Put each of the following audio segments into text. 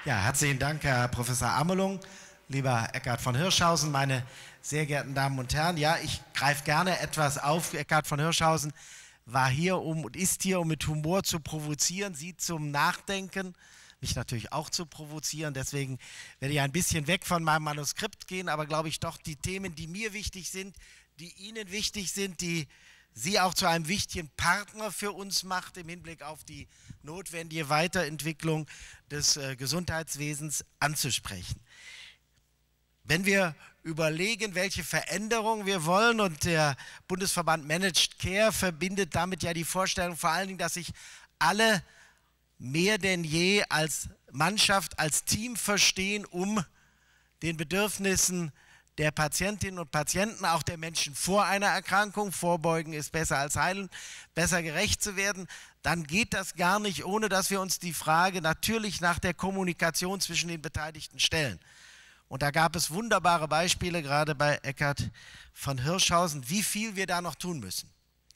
Ja, herzlichen Dank, Herr Professor Amelung, lieber Eckhard von Hirschhausen, meine sehr geehrten Damen und Herren. Ja, ich greife gerne etwas auf. Eckhard von Hirschhausen war hier und ist hier, um mit Humor zu provozieren, Sie zum Nachdenken, mich natürlich auch zu provozieren. Deswegen werde ich ein bisschen weg von meinem Manuskript gehen, aber glaube ich doch, die Themen, die mir wichtig sind, die Ihnen wichtig sind, die Sie auch zu einem wichtigen Partner für uns macht im Hinblick auf die notwendige Weiterentwicklung des Gesundheitswesens anzusprechen. Wenn wir überlegen, welche Veränderungen wir wollen, und der Bundesverband Managed Care verbindet damit ja die Vorstellung vor allen Dingen, dass sich alle mehr denn je als Mannschaft, als Team verstehen, um den Bedürfnissen der Patientinnen und Patienten, auch der Menschen vor einer Erkrankung, vorbeugen ist besser als heilen, besser gerecht zu werden, dann geht das gar nicht, ohne dass wir uns die Frage natürlich nach der Kommunikation zwischen den Beteiligten stellen. Und da gab es wunderbare Beispiele, gerade bei Eckhard von Hirschhausen, wie viel wir da noch tun müssen.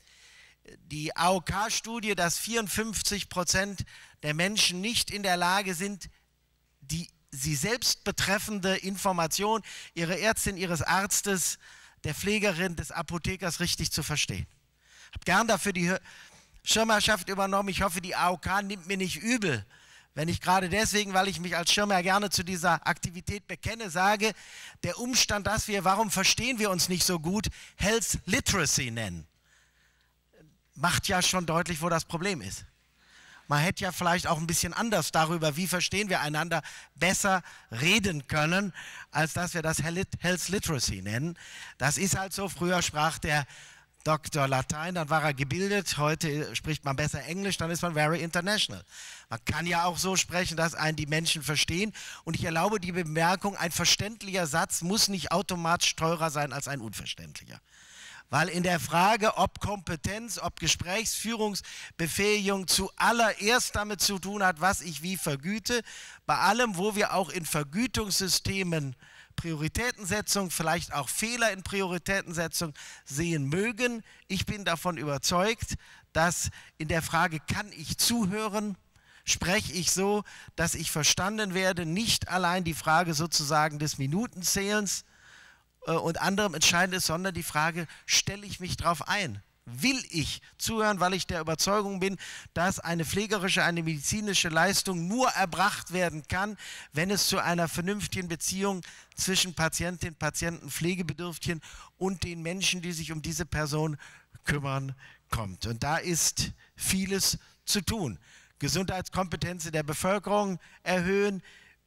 Die AOK-Studie, dass 54% der Menschen nicht in der Lage sind, die sie selbst betreffende Information ihrer Ärztin, ihres Arztes, der Pflegerin, des Apothekers richtig zu verstehen. Ich habe gern dafür die Schirmherrschaft übernommen. Ich hoffe, die AOK nimmt mir nicht übel, wenn ich gerade deswegen, weil ich mich als Schirmherr gerne zu dieser Aktivität bekenne, sage, der Umstand, dass wir, warum verstehen wir uns nicht so gut, Health Literacy nennen, macht ja schon deutlich, wo das Problem ist. Man hätte ja vielleicht auch ein bisschen anders darüber, wie verstehen wir einander, besser reden können, als dass wir das Health Literacy nennen. Das ist halt so. Früher sprach der Doktor Latein, dann war er gebildet. Heute spricht man besser Englisch, dann ist man very international. Man kann ja auch so sprechen, dass einen die Menschen verstehen. Und ich erlaube die Bemerkung, ein verständlicher Satz muss nicht automatisch teurer sein als ein unverständlicher. Weil in der Frage, ob Kompetenz, ob Gesprächsführungsbefähigung zuallererst damit zu tun hat, was ich wie vergüte, bei allem, wo wir auch in Vergütungssystemen Prioritätensetzung, vielleicht auch Fehler in Prioritätensetzung sehen mögen. Ich bin davon überzeugt, dass in der Frage, kann ich zuhören, spreche ich so, dass ich verstanden werde, nicht allein die Frage sozusagen des Minutenzählens und anderem entscheidend ist, sondern die Frage, stelle ich mich darauf ein? Will ich zuhören, weil ich der Überzeugung bin, dass eine pflegerische, eine medizinische Leistung nur erbracht werden kann, wenn es zu einer vernünftigen Beziehung zwischen Patientin, Patienten, Pflegebedürftigen und den Menschen, die sich um diese Person kümmern, kommt. Und da ist vieles zu tun. Gesundheitskompetenzen der Bevölkerung erhöhen,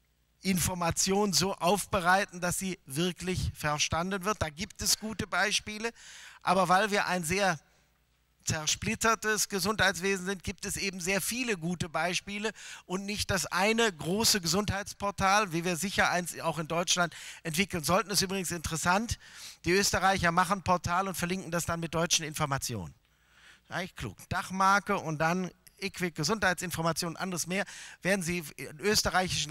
Information so aufbereiten, dass sie wirklich verstanden wird. Da gibt es gute Beispiele, aber weil wir ein sehr zersplittertes Gesundheitswesen sind, gibt es eben sehr viele gute Beispiele und nicht das eine große Gesundheitsportal, wie wir sicher eins auch in Deutschland entwickeln sollten. Das ist übrigens interessant. Die Österreicher machen ein Portal und verlinken das dann mit deutschen Informationen. Eigentlich klug. Dachmarke und dann IQWiC, Gesundheitsinformationen und anderes mehr, werden Sie in österreichischen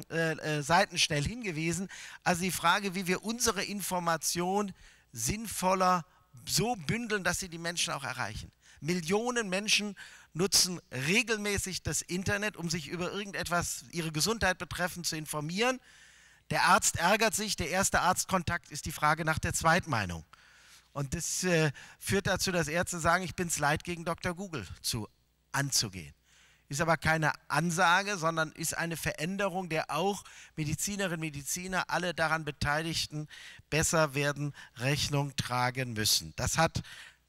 Seiten schnell hingewiesen. Also die Frage, wie wir unsere Information sinnvoller so bündeln, dass sie die Menschen auch erreichen. Millionen Menschen nutzen regelmäßig das Internet, um sich über irgendetwas, ihre Gesundheit betreffend, zu informieren. Der Arzt ärgert sich, der erste Arztkontakt ist die Frage nach der Zweitmeinung. Und das führt dazu, dass Ärzte sagen, ich bin es leid, gegen Dr. Google anzugehen. Ist aber keine Ansage, sondern ist eine Veränderung, der auch Medizinerinnen und Mediziner, alle daran Beteiligten besser werden Rechnung tragen müssen. Das hat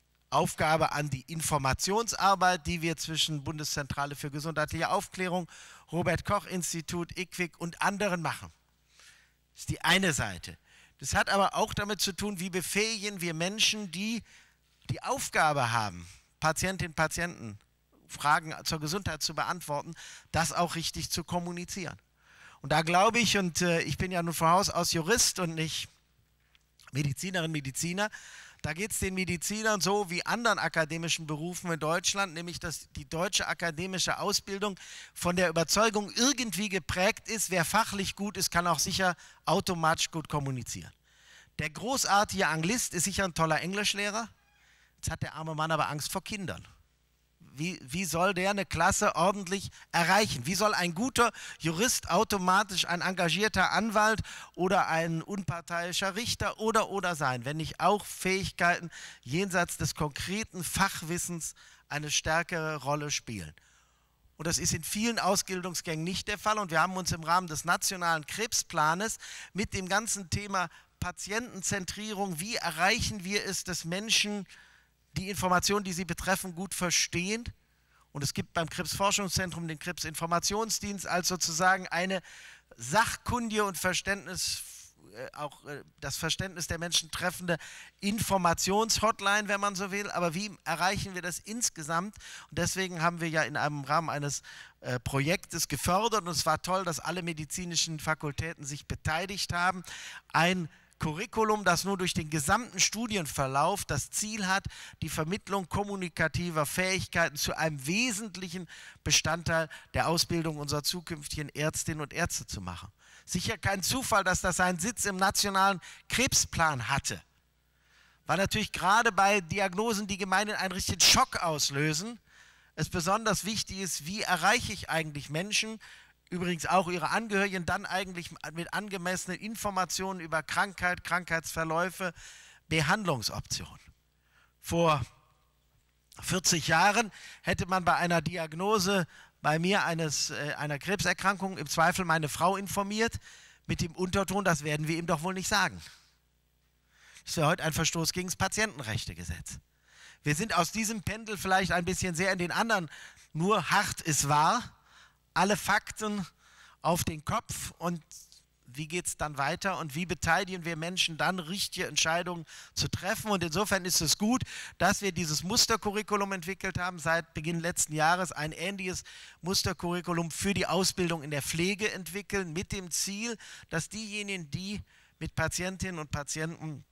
Aufgabe an die Informationsarbeit, die wir zwischen Bundeszentrale für gesundheitliche Aufklärung, Robert-Koch-Institut, IQWiC und anderen machen. Das ist die eine Seite. Das hat aber auch damit zu tun, wie befähigen wir Menschen, die die Aufgabe haben, Patientinnen und Patienten Fragen zur Gesundheit zu beantworten, das auch richtig zu kommunizieren. Und da glaube ich, und ich bin ja nun von Haus aus Jurist und nicht Medizinerin, Mediziner, da geht es den Medizinern so wie anderen akademischen Berufen in Deutschland, nämlich dass die deutsche akademische Ausbildung von der Überzeugung irgendwie geprägt ist, wer fachlich gut ist, kann auch sicher automatisch gut kommunizieren. Der großartige Anglist ist sicher ein toller Englischlehrer, jetzt hat der arme Mann aber Angst vor Kindern. wie soll der eine Klasse ordentlich erreichen? Wie soll ein guter Jurist automatisch ein engagierter Anwalt oder ein unparteiischer Richter oder sein, wenn nicht auch Fähigkeiten jenseits des konkreten Fachwissens eine stärkere Rolle spielen? Und das ist in vielen Ausbildungsgängen nicht der Fall. Und wir haben uns im Rahmen des Nationalen Krebsplanes mit dem ganzen Thema Patientenzentrierung, wie erreichen wir es, dass Menschen die Informationen, die sie betreffen, gut verstehen. Und es gibt beim Krebsforschungszentrum den Krebsinformationsdienst als sozusagen eine sachkundige und das Verständnis der Menschen treffende Informationshotline, wenn man so will. Aber wie erreichen wir das insgesamt? Und deswegen haben wir ja in einem Rahmen eines Projektes gefördert, und es war toll, dass alle medizinischen Fakultäten sich beteiligt haben, ein Curriculum, das nur durch den gesamten Studienverlauf das Ziel hat, die Vermittlung kommunikativer Fähigkeiten zu einem wesentlichen Bestandteil der Ausbildung unserer zukünftigen Ärztinnen und Ärzte zu machen. Sicher kein Zufall, dass das seinen Sitz im Nationalen Krebsplan hatte, weil natürlich gerade bei Diagnosen, die gemeinhin einen richtigen Schock auslösen, es besonders wichtig ist, wie erreiche ich eigentlich Menschen, übrigens auch ihre Angehörigen, dann eigentlich mit angemessenen Informationen über Krankheit, Krankheitsverläufe, Behandlungsoptionen. Vor 40 Jahren hätte man bei einer Diagnose bei mir einer Krebserkrankung im Zweifel meine Frau informiert, mit dem Unterton, das werden wir ihm doch wohl nicht sagen. Das wäre heute ein Verstoß gegen das Patientenrechtegesetz. Wir sind aus diesem Pendel vielleicht ein bisschen sehr in den anderen, nur hart ist wahr, alle Fakten auf den Kopf, und wie geht es dann weiter und wie beteiligen wir Menschen dann, richtige Entscheidungen zu treffen. Und insofern ist es gut, dass wir dieses Mustercurriculum entwickelt haben, seit Beginn letzten Jahres ein ähnliches Mustercurriculum für die Ausbildung in der Pflege entwickeln, mit dem Ziel, dass diejenigen, die mit Patientinnen und Patienten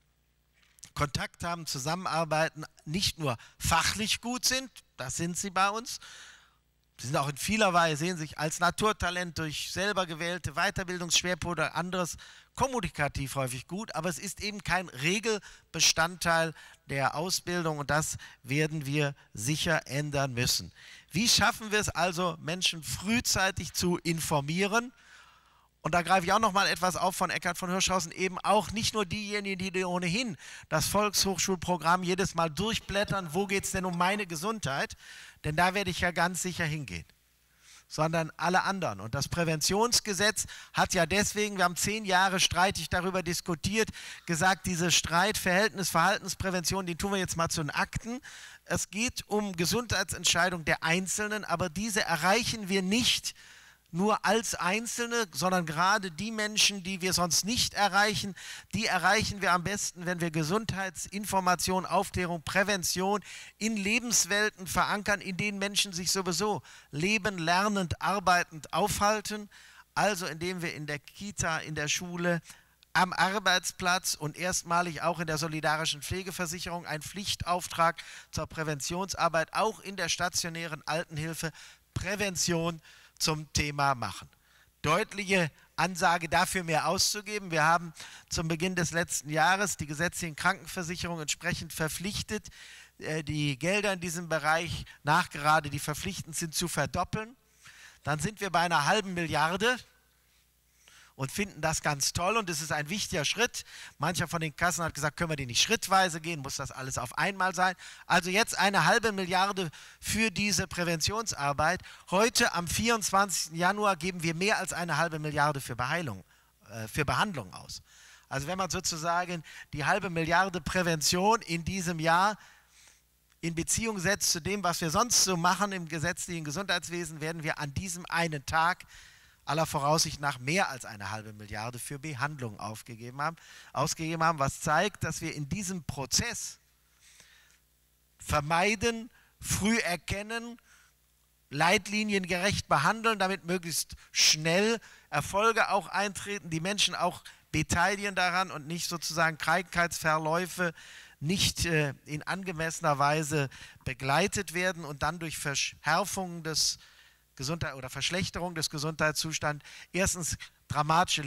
Kontakt haben, zusammenarbeiten, nicht nur fachlich gut sind, das sind sie bei uns, sie sind auch in vieler Weise, sehen sich als Naturtalent durch selber gewählte Weiterbildungsschwerpunkte oder anderes kommunikativ häufig gut, aber es ist eben kein Regelbestandteil der Ausbildung, und das werden wir sicher ändern müssen. Wie schaffen wir es also, Menschen frühzeitig zu informieren? Und da greife ich auch noch mal etwas auf von Eckhard von Hirschhausen, eben auch nicht nur diejenigen, die ohnehin das Volkshochschulprogramm jedes Mal durchblättern, wo geht es denn um meine Gesundheit, denn da werde ich ja ganz sicher hingehen, sondern alle anderen. Und das Präventionsgesetz hat ja deswegen, wir haben 10 Jahre streitig darüber diskutiert, gesagt, diese Streitverhältnis, Verhaltensprävention, den tun wir jetzt mal zu den Akten. Es geht um Gesundheitsentscheidungen der Einzelnen, aber diese erreichen wir nicht nur als Einzelne, sondern gerade die Menschen, die wir sonst nicht erreichen, die erreichen wir am besten, wenn wir Gesundheitsinformation, Aufklärung, Prävention in Lebenswelten verankern, in denen Menschen sich sowieso lebend, lernend, arbeitend aufhalten. Also indem wir in der Kita, in der Schule, am Arbeitsplatz und erstmalig auch in der solidarischen Pflegeversicherung einen Pflichtauftrag zur Präventionsarbeit, auch in der stationären Altenhilfe, Prävention zum Thema machen. Deutliche Ansage dafür, mehr auszugeben. Wir haben zum Beginn des letzten Jahres die gesetzlichen Krankenversicherungen entsprechend verpflichtet, die Gelder in diesem Bereich nachgerade, die verpflichtend sind, zu verdoppeln. Dann sind wir bei einer halben Milliarde und finden das ganz toll, und es ist ein wichtiger Schritt. Mancher von den Kassen hat gesagt, können wir die nicht schrittweise gehen, muss das alles auf einmal sein. Also jetzt eine halbe Milliarde für diese Präventionsarbeit. Heute am 24. Januar geben wir mehr als eine halbe Milliarde für Behandlung aus. Also wenn man sozusagen die halbe Milliarde Prävention in diesem Jahr in Beziehung setzt zu dem, was wir sonst so machen im gesetzlichen Gesundheitswesen, werden wir an diesem einen Tag aller Voraussicht nach mehr als eine halbe Milliarde für Behandlung ausgegeben haben, was zeigt, dass wir in diesem Prozess vermeiden, früh erkennen, leitliniengerecht behandeln, damit möglichst schnell Erfolge auch eintreten, die Menschen auch beteiligen daran und nicht sozusagen Krankheitsverläufe nicht in angemessener Weise begleitet werden und dann durch Verschärfungen des oder Verschlechterung des Gesundheitszustands erstens dramatische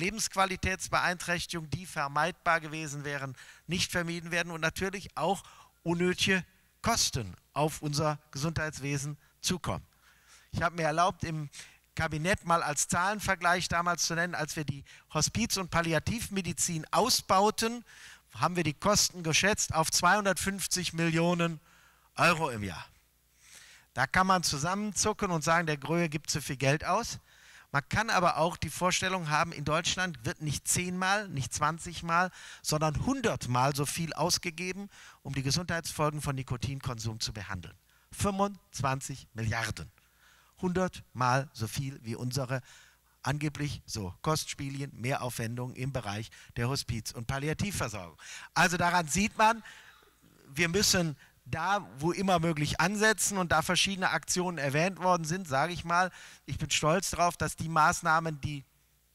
Lebensqualitätsbeeinträchtigungen, die vermeidbar gewesen wären, nicht vermieden werden, und natürlich auch unnötige Kosten auf unser Gesundheitswesen zukommen. Ich habe mir erlaubt, im Kabinett mal als Zahlenvergleich damals zu nennen, als wir die Hospiz- und Palliativmedizin ausbauten, haben wir die Kosten geschätzt auf 250 Millionen Euro im Jahr. Da kann man zusammenzucken und sagen, der Gröhe gibt zu viel Geld aus. Man kann aber auch die Vorstellung haben, in Deutschland wird nicht 10-mal, nicht 20-mal, sondern 100-mal so viel ausgegeben, um die Gesundheitsfolgen von Nikotinkonsum zu behandeln. 25 Milliarden. 100-mal so viel wie unsere angeblich so Kostspielchen, Mehraufwendungen im Bereich der Hospiz- und Palliativversorgung. Also daran sieht man, wir müssen da, wo immer möglich, ansetzen, und da verschiedene Aktionen erwähnt worden sind, sage ich mal, ich bin stolz darauf, dass die Maßnahmen, die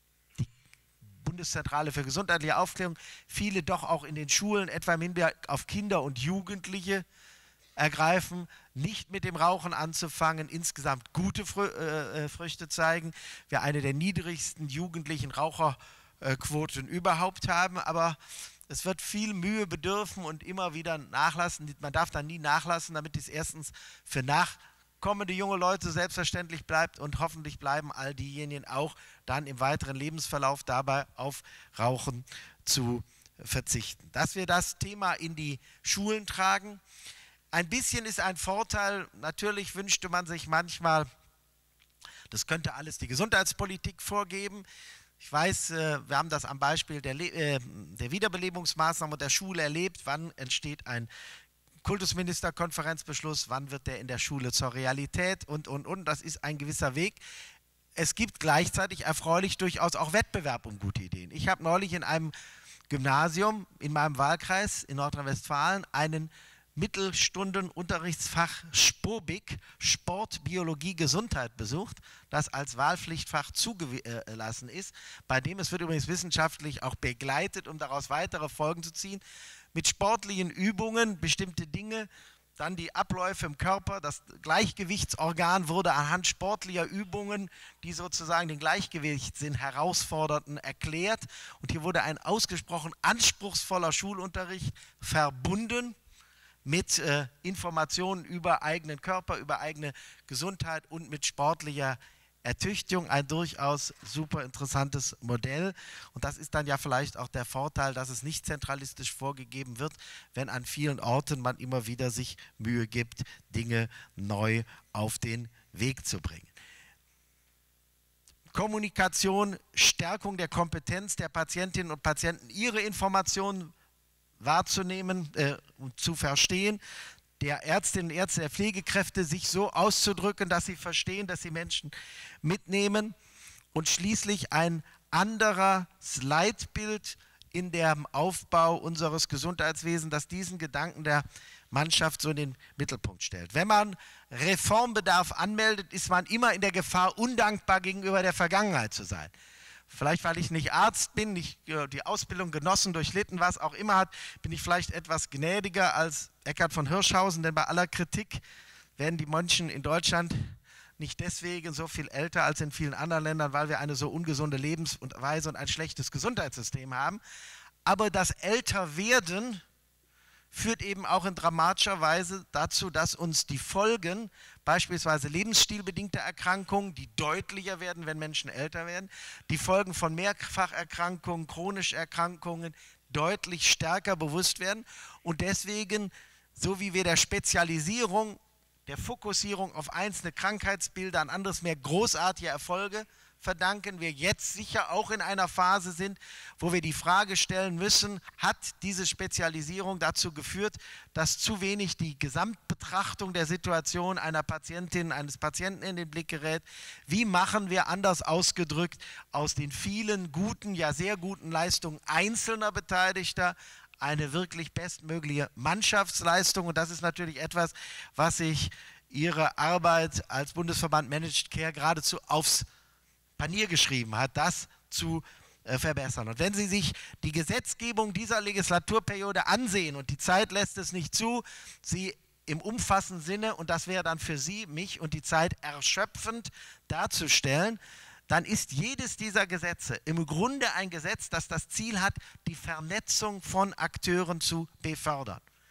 Bundeszentrale für gesundheitliche Aufklärung, viele doch auch in den Schulen, etwa im Hinblick auf Kinder und Jugendliche, ergreifen, nicht mit dem Rauchen anzufangen, insgesamt gute Früchte zeigen. Wir eine der niedrigsten jugendlichen Raucherquoten überhaupt haben, aber es wird viel Mühe bedürfen und immer wieder nachlassen. Man darf da nie nachlassen, damit es erstens für nachkommende junge Leute selbstverständlich bleibt und hoffentlich bleiben all diejenigen auch dann im weiteren Lebensverlauf dabei auf Rauchen zu verzichten. Dass wir das Thema in die Schulen tragen. Ein bisschen ist ein Vorteil, natürlich wünschte man sich manchmal, das könnte alles die Gesundheitspolitik vorgeben. Ich weiß, wir haben das am Beispiel der Wiederbelebungsmaßnahmen und der Schule erlebt. Wann entsteht ein Kultusministerkonferenzbeschluss, wann wird der in der Schule zur Realität und. Das ist ein gewisser Weg. Es gibt gleichzeitig erfreulich durchaus auch Wettbewerb um gute Ideen. Ich habe neulich in einem Gymnasium in meinem Wahlkreis in Nordrhein-Westfalen einen Mittelstunden-Unterrichtsfach SPOBIG, Sport, Biologie, Gesundheit besucht, das als Wahlpflichtfach zugelassen ist, bei dem es wird übrigens wissenschaftlich auch begleitet, um daraus weitere Folgen zu ziehen, mit sportlichen Übungen, bestimmte Dinge, dann die Abläufe im Körper, das Gleichgewichtsorgan wurde anhand sportlicher Übungen, die sozusagen den Gleichgewichtssinn herausforderten, erklärt, und hier wurde ein ausgesprochen anspruchsvoller Schulunterricht verbunden mit Informationen über eigenen Körper, über eigene Gesundheit und mit sportlicher Ertüchtigung. Ein durchaus super interessantes Modell. Und das ist dann ja vielleicht auch der Vorteil, dass es nicht zentralistisch vorgegeben wird, wenn an vielen Orten man immer wieder sich Mühe gibt, Dinge neu auf den Weg zu bringen. Kommunikation, Stärkung der Kompetenz der Patientinnen und Patienten, ihre Informationen wahrzunehmen und zu verstehen, der Ärztinnen und Ärzte, der Pflegekräfte, sich so auszudrücken, dass sie verstehen, dass sie Menschen mitnehmen, und schließlich ein anderes Leitbild in dem Aufbau unseres Gesundheitswesens, das diesen Gedanken der Mannschaft so in den Mittelpunkt stellt. Wenn man Reformbedarf anmeldet, ist man immer in der Gefahr, undankbar gegenüber der Vergangenheit zu sein. Vielleicht, weil ich nicht Arzt bin, nicht die Ausbildung genossen, durchlitten, was auch immer hat, bin ich vielleicht etwas gnädiger als Eckhard von Hirschhausen, denn bei aller Kritik werden die Menschen in Deutschland nicht deswegen so viel älter als in vielen anderen Ländern, weil wir eine so ungesunde Lebensweise und ein schlechtes Gesundheitssystem haben. Aber das Älterwerden führt eben auch in dramatischer Weise dazu, dass uns die Folgen, beispielsweise lebensstilbedingte Erkrankungen, die deutlicher werden, wenn Menschen älter werden, die Folgen von Mehrfacherkrankungen, chronischen Erkrankungen deutlich stärker bewusst werden, und deswegen, so wie wir der Spezialisierung, der Fokussierung auf einzelne Krankheitsbilder, an anderes mehr großartige Erfolge verdanken, wir jetzt sicher auch in einer Phase sind, wo wir die Frage stellen müssen, hat diese Spezialisierung dazu geführt, dass zu wenig die Gesamtbetrachtung der Situation einer Patientin, eines Patienten in den Blick gerät? Wie machen wir, anders ausgedrückt, aus den vielen guten, ja sehr guten Leistungen einzelner Beteiligter eine wirklich bestmögliche Mannschaftsleistung? Und das ist natürlich etwas, was sich Ihre Arbeit als Bundesverband Managed Care geradezu aufs Panier geschrieben hat, das zu verbessern. Und wenn Sie sich die Gesetzgebung dieser Legislaturperiode ansehen, und die Zeit lässt es nicht zu, sie im umfassenden Sinne, und das wäre dann für Sie, mich und die Zeit erschöpfend darzustellen, dann ist jedes dieser Gesetze im Grunde ein Gesetz, das das Ziel hat, die Vernetzung von Akteuren zu befördern.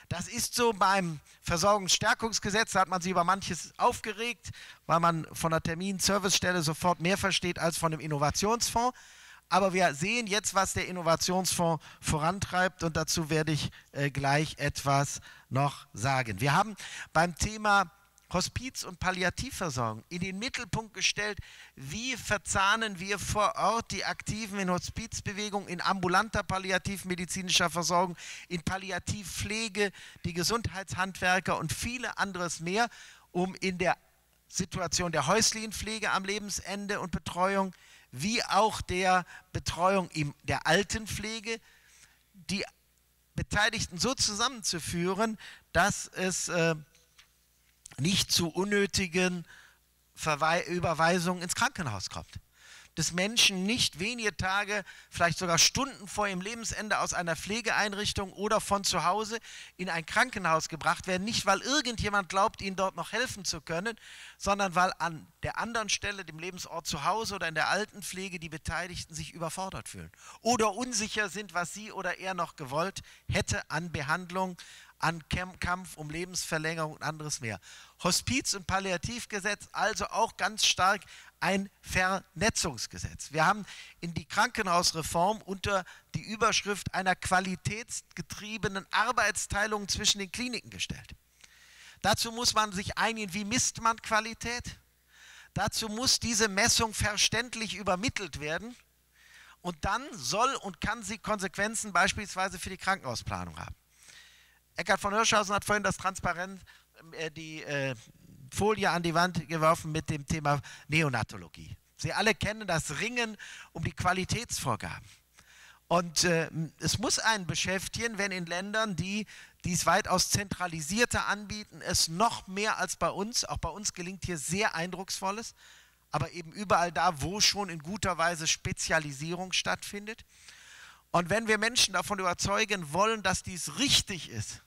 Das ist so beim Versorgungsstärkungsgesetz, da hat man sich über manches aufgeregt, weil man von der Termin-Servicestelle sofort mehr versteht als von dem Innovationsfonds. Aber wir sehen jetzt, was der Innovationsfonds vorantreibt, und dazu werde ich gleich etwas noch sagen. Wir haben beim Thema Hospiz- und Palliativversorgung in den Mittelpunkt gestellt, wie verzahnen wir vor Ort die Aktiven in Hospizbewegung, in ambulanter palliativmedizinischer Versorgung, in Palliativpflege, die Gesundheitshandwerker und viele anderes mehr, um in der Situation der häuslichen Pflege am Lebensende und Betreuung, wie auch der Betreuung in der Altenpflege, die Beteiligten so zusammenzuführen, dass es nicht zu unnötigen Überweisungen ins Krankenhaus kommt. Dass Menschen nicht wenige Tage, vielleicht sogar Stunden vor ihrem Lebensende aus einer Pflegeeinrichtung oder von zu Hause in ein Krankenhaus gebracht werden, nicht weil irgendjemand glaubt, ihnen dort noch helfen zu können, sondern weil an der anderen Stelle, dem Lebensort zu Hause oder in der Altenpflege, die Beteiligten sich überfordert fühlen oder unsicher sind, was sie oder er noch gewollt hätte an Behandlung, an Kampf um Lebensverlängerung und anderes mehr. Hospiz- und Palliativgesetz, also auch ganz stark ein Vernetzungsgesetz. Wir haben in die Krankenhausreform unter die Überschrift einer qualitätsgetriebenen Arbeitsteilung zwischen den Kliniken gestellt. Dazu muss man sich einigen, wie misst man Qualität? Dazu muss diese Messung verständlich übermittelt werden, und dann soll und kann sie Konsequenzen beispielsweise für die Krankenhausplanung haben. Eckhard von Hirschhausen hat vorhin das Transparent, die Folie an die Wand geworfen mit dem Thema Neonatologie. Sie alle kennen das Ringen um die Qualitätsvorgaben. Und es muss einen beschäftigen, wenn in Ländern, die dies weitaus zentralisierter anbieten, es noch mehr als bei uns, auch bei uns gelingt hier sehr Eindrucksvolles, aber eben überall da, wo schon in guter Weise Spezialisierung stattfindet. Und wenn wir Menschen davon überzeugen wollen, dass dies richtig ist,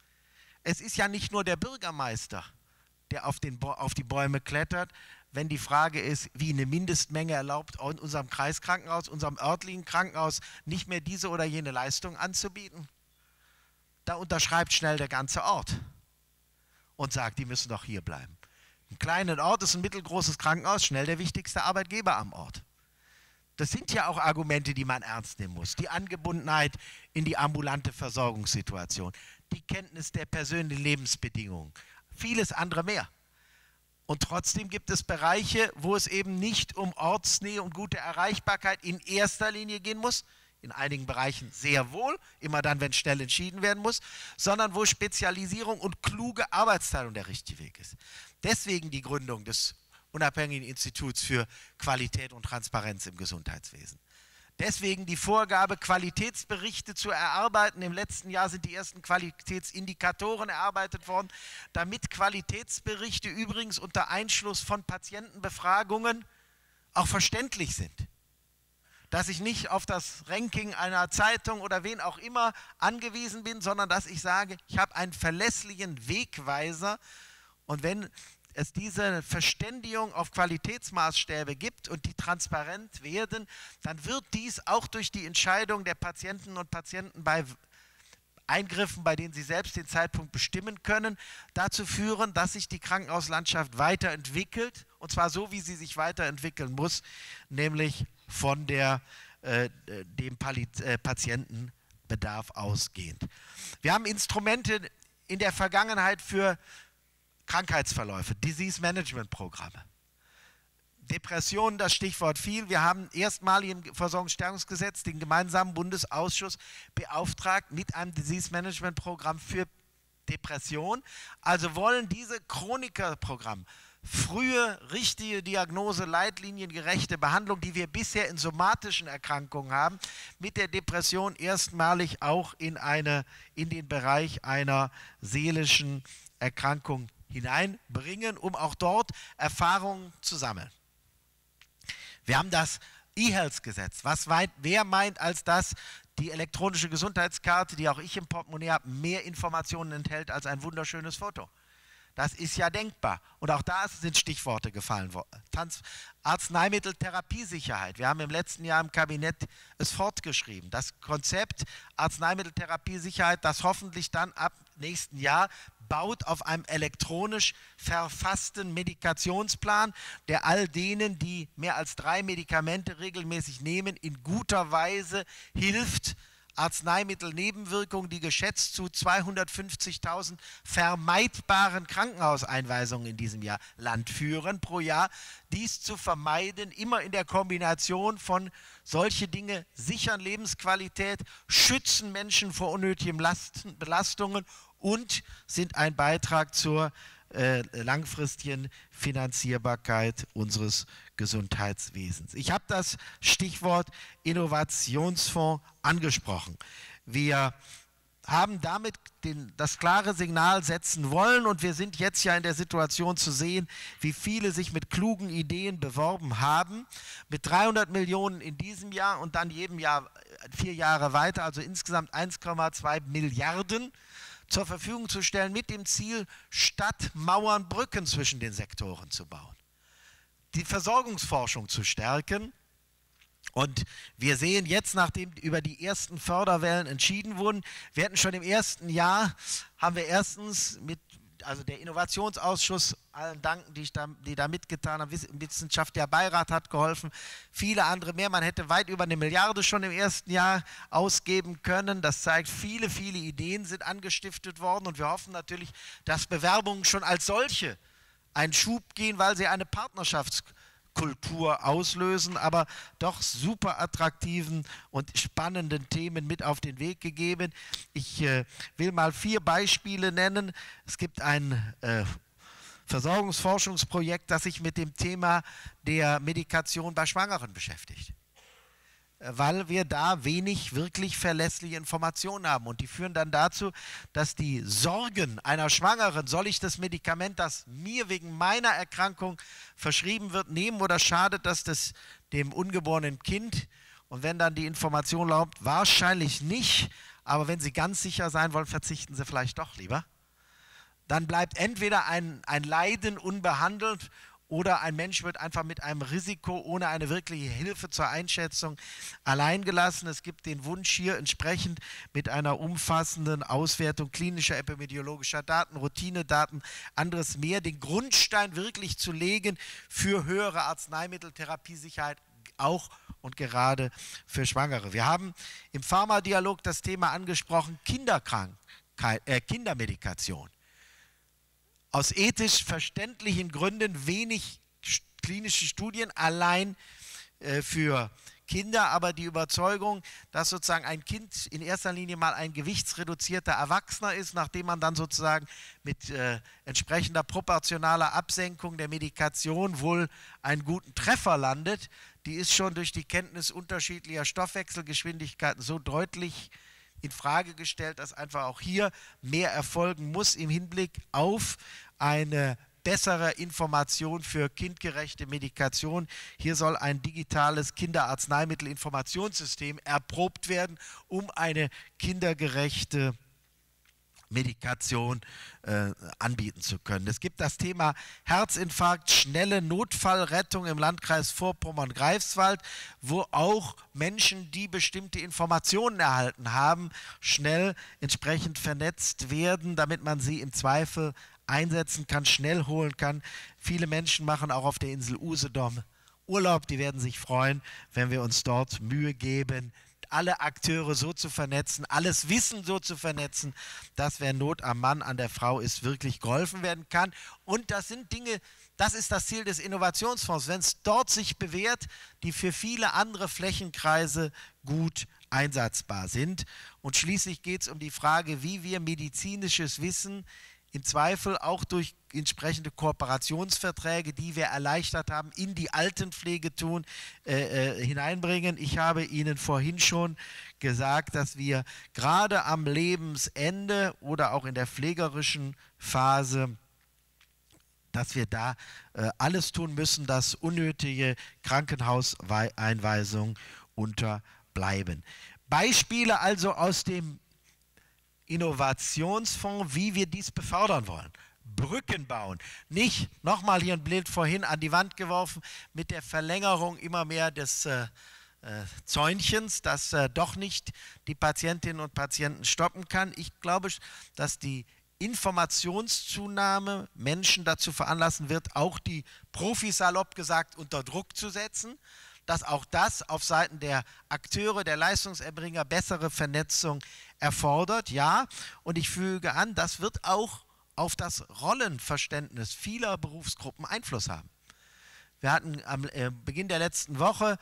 es ist ja nicht nur der Bürgermeister, der auf die Bäume klettert, wenn die Frage ist, wie eine Mindestmenge erlaubt, in unserem Kreiskrankenhaus, unserem örtlichen Krankenhaus nicht mehr diese oder jene Leistung anzubieten. Da unterschreibt schnell der ganze Ort und sagt, die müssen doch hier bleiben. Ein kleiner Ort ist ein mittelgroßes Krankenhaus, schnell der wichtigste Arbeitgeber am Ort. Das sind ja auch Argumente, die man ernst nehmen muss. Die Angebundenheit in die ambulante Versorgungssituation, die Kenntnis der persönlichen Lebensbedingungen, vieles andere mehr. Und trotzdem gibt es Bereiche, wo es eben nicht um Ortsnähe und gute Erreichbarkeit in erster Linie gehen muss, in einigen Bereichen sehr wohl, immer dann, wenn schnell entschieden werden muss, sondern wo Spezialisierung und kluge Arbeitsteilung der richtige Weg ist. Deswegen die Gründung des Unabhängigen Instituts für Qualität und Transparenz im Gesundheitswesen. Deswegen die Vorgabe, Qualitätsberichte zu erarbeiten. Im letzten Jahr sind die ersten Qualitätsindikatoren erarbeitet worden, damit Qualitätsberichte übrigens unter Einschluss von Patientenbefragungen auch verständlich sind. Dass ich nicht auf das Ranking einer Zeitung oder wen auch immer angewiesen bin, sondern dass ich sage, ich habe einen verlässlichen Wegweiser, und wenn es diese Verständigung auf Qualitätsmaßstäbe gibt und die transparent werden, dann wird dies auch durch die Entscheidung der Patientinnen und Patienten bei Eingriffen, bei denen sie selbst den Zeitpunkt bestimmen können, dazu führen, dass sich die Krankenhauslandschaft weiterentwickelt, und zwar so, wie sie sich weiterentwickeln muss, nämlich von dem Patientenbedarf ausgehend. Wir haben Instrumente in der Vergangenheit für Krankheitsverläufe, Disease Management Programme. Depressionen, das Stichwort fiel. Wir haben erstmalig im Versorgungsstärkungsgesetz den gemeinsamen Bundesausschuss beauftragt mit einem Disease Management Programm für Depression. Also wollen diese Chronikerprogramme, frühe, richtige Diagnose, leitliniengerechte Behandlung, die wir bisher in somatischen Erkrankungen haben, mit der Depression erstmalig auch in den Bereich einer seelischen Erkrankung hineinbringen, um auch dort Erfahrungen zu sammeln. Wir haben das E-Health-Gesetz. Wer meint als das die elektronische Gesundheitskarte, die auch ich im Portemonnaie habe, mehr Informationen enthält als ein wunderschönes Foto? Das ist ja denkbar. Und auch da sind Stichworte gefallen worden. Arzneimitteltherapiesicherheit. Wir haben im letzten Jahr im Kabinett es fortgeschrieben. Das Konzept Arzneimitteltherapiesicherheit, das hoffentlich dann ab nächsten Jahr baut auf einem elektronisch verfassten Medikationsplan, der all denen, die mehr als 3 Medikamente regelmäßig nehmen, in guter Weise hilft, Arzneimittelnebenwirkungen, die geschätzt zu 250.000 vermeidbaren Krankenhauseinweisungen in diesem Land führen pro Jahr. Dies zu vermeiden, immer in der Kombination von solche Dinge sichern Lebensqualität, schützen Menschen vor unnötigen Belastungen und sind ein Beitrag zur langfristigen Finanzierbarkeit unseres Gesundheitswesens. Ich habe das Stichwort Innovationsfonds angesprochen. Wir haben damit das klare Signal setzen wollen und wir sind jetzt ja in der Situation zu sehen, wie viele sich mit klugen Ideen beworben haben. Mit 300 Millionen in diesem Jahr und dann jedem Jahr 4 Jahre weiter, also insgesamt 1,2 Milliarden zur Verfügung zu stellen, mit dem Ziel, Stadtmauern, Brücken zwischen den Sektoren zu bauen, die Versorgungsforschung zu stärken. Und wir sehen jetzt, nachdem über die ersten Förderwellen entschieden wurden, wir hatten schon im ersten Jahr, haben wir erstens also der Innovationsausschuss, allen danken, die da mitgetan haben, Wissenschaftlicher Beirat hat geholfen, viele andere mehr. Man hätte weit über 1 Milliarde schon im ersten Jahr ausgeben können. Das zeigt, viele, viele Ideen sind angestiftet worden und wir hoffen natürlich, dass Bewerbungen schon als solche einen Schub gehen, weil sie eine Partnerschaftskultur auslösen, aber doch super attraktiven und spannenden Themen mit auf den Weg gegeben. Ich will mal 4 Beispiele nennen. Es gibt ein Versorgungsforschungsprojekt, das sich mit dem Thema der Medikation bei Schwangeren beschäftigt, weil wir da wenig wirklich verlässliche Informationen haben. Und die führen dann dazu, dass die Sorgen einer Schwangeren, soll ich das Medikament, das mir wegen meiner Erkrankung verschrieben wird, nehmen oder schadet das dem ungeborenen Kind? Und wenn dann die Information lautet, wahrscheinlich nicht, aber wenn Sie ganz sicher sein wollen, verzichten Sie vielleicht doch lieber. Dann bleibt entweder ein Leiden unbehandelt oder ein Mensch wird einfach mit einem Risiko ohne eine wirkliche Hilfe zur Einschätzung alleingelassen. Es gibt den Wunsch hier entsprechend mit einer umfassenden Auswertung klinischer, epidemiologischer Daten, Routinedaten, anderes mehr, den Grundstein wirklich zu legen für höhere Arzneimitteltherapiesicherheit, auch und gerade für Schwangere. Wir haben im Pharmadialog das Thema angesprochen, Kindermedikation. Aus ethisch verständlichen Gründen wenig klinische Studien allein für Kinder, aber die Überzeugung, dass sozusagen ein Kind in erster Linie mal ein gewichtsreduzierter Erwachsener ist, nachdem man dann sozusagen mit entsprechender proportionaler Absenkung der Medikation wohl einen guten Treffer landet, die ist schon durch die Kenntnis unterschiedlicher Stoffwechselgeschwindigkeiten so deutlich in Frage gestellt, dass einfach auch hier mehr erfolgen muss im Hinblick auf eine bessere Information für kindgerechte Medikation. Hier soll ein digitales Kinderarzneimittelinformationssystem erprobt werden, um eine kindergerechte Medikation anbieten zu können. Es gibt das Thema Herzinfarkt, schnelle Notfallrettung im Landkreis Vorpommern-Greifswald, wo auch Menschen, die bestimmte Informationen erhalten haben, schnell entsprechend vernetzt werden, damit man sie im Zweifel einsetzen kann, schnell holen kann. Viele Menschen machen auch auf der Insel Usedom Urlaub, die werden sich freuen, wenn wir uns dort Mühe geben, alle Akteure so zu vernetzen, alles Wissen so zu vernetzen, dass wer Not am Mann, an der Frau ist, wirklich geholfen werden kann. Und das sind Dinge, das ist das Ziel des Innovationsfonds, wenn es dort sich bewährt, die für viele andere Flächenkreise gut einsatzbar sind. Und schließlich geht es um die Frage, wie wir medizinisches Wissen im Zweifel auch durch entsprechende Kooperationsverträge, die wir erleichtert haben, in die Altenpflege hineinbringen. Ich habe Ihnen vorhin schon gesagt, dass wir gerade am Lebensende oder auch in der pflegerischen Phase, dass wir da alles tun müssen, dass unnötige Krankenhauseinweisungen unterbleiben. Beispiele also aus dem Innovationsfonds, wie wir dies befördern wollen. Brücken bauen. Nicht, nochmal hier ein Bild vorhin an die Wand geworfen, mit der Verlängerung immer mehr des Zäunchens, das doch nicht die Patientinnen und Patienten stoppen kann. Ich glaube, dass die Informationszunahme Menschen dazu veranlassen wird, auch die Profis salopp gesagt unter Druck zu setzen, dass auch das auf Seiten der Akteure, der Leistungserbringer bessere Vernetzung erfordert. Ja, und ich füge an, das wird auch auf das Rollenverständnis vieler Berufsgruppen Einfluss haben. Wir hatten am Beginn der letzten Woche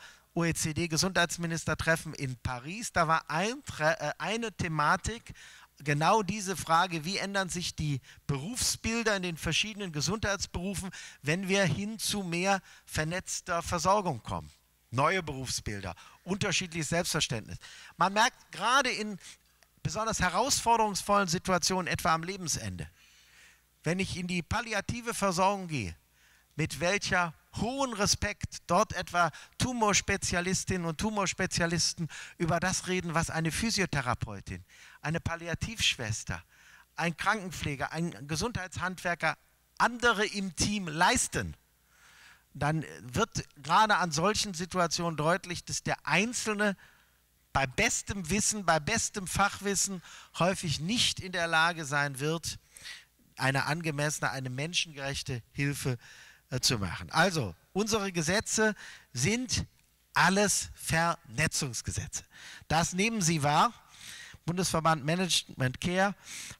OECD-Gesundheitsministertreffen in Paris. Da war eine Thematik, genau diese Frage, wie ändern sich die Berufsbilder in den verschiedenen Gesundheitsberufen, wenn wir hin zu mehr vernetzter Versorgung kommen. Neue Berufsbilder, unterschiedliches Selbstverständnis. Man merkt gerade in besonders herausforderungsvollen Situationen, etwa am Lebensende, wenn ich in die palliative Versorgung gehe, mit welcher hohen Respekt dort etwa Tumorspezialistinnen und Tumorspezialisten über das reden, was eine Physiotherapeutin, eine Palliativschwester, ein Krankenpfleger, ein Gesundheitshandwerker, andere im Team leisten, dann wird gerade an solchen Situationen deutlich, dass der Einzelne bei bestem Wissen, bei bestem Fachwissen häufig nicht in der Lage sein wird, eine angemessene, eine menschengerechte Hilfe zu machen. Also, unsere Gesetze sind alles Vernetzungsgesetze. Das nehmen Sie wahr. Bundesverband Management Care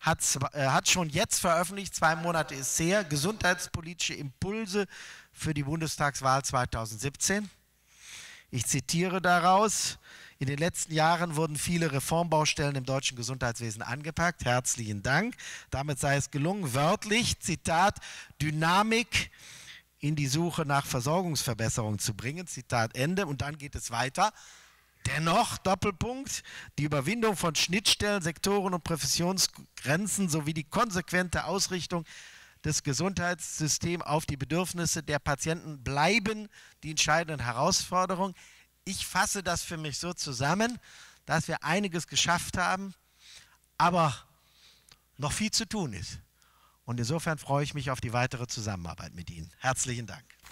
hat schon jetzt veröffentlicht, 2 Monate ist her, gesundheitspolitische Impulse für die Bundestagswahl 2017. Ich zitiere daraus: In den letzten Jahren wurden viele Reformbaustellen im deutschen Gesundheitswesen angepackt. Herzlichen Dank. Damit sei es gelungen, wörtlich, Zitat, Dynamik in die Suche nach Versorgungsverbesserung zu bringen. Zitat Ende. Und dann geht es weiter. Dennoch, Doppelpunkt, die Überwindung von Schnittstellen, Sektoren und Professionsgrenzen sowie die konsequente Ausrichtung des Gesundheitssystems auf die Bedürfnisse der Patienten bleiben die entscheidenden Herausforderungen. Ich fasse das für mich so zusammen, dass wir einiges geschafft haben, aber noch viel zu tun ist. Und insofern freue ich mich auf die weitere Zusammenarbeit mit Ihnen. Herzlichen Dank.